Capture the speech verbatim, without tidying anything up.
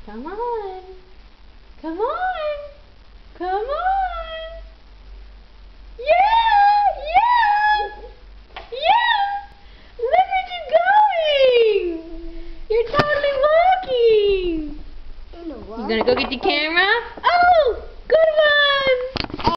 Come on. Come on. Come on. Yeah! Yeah! Yeah! Look where you're going! You're totally walking! You gonna go get the camera? Oh!